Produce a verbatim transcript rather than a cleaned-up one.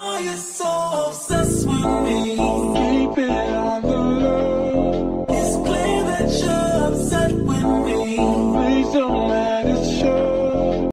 Are you so obsessed with me? Keep it on the low. It's clear that you're upset with me. Please don't